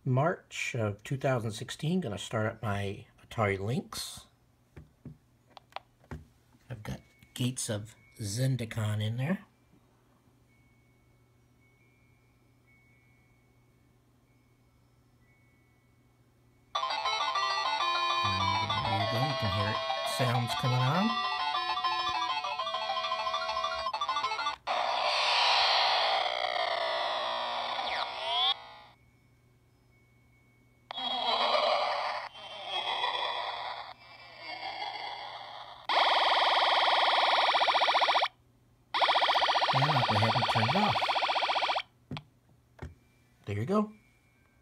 March of 2016. Going to start up my Atari Lynx. I've got Gates of Zendikon in there. There you go, you can hear it. Sounds coming on. And I'll go ahead and turn it off. There you go.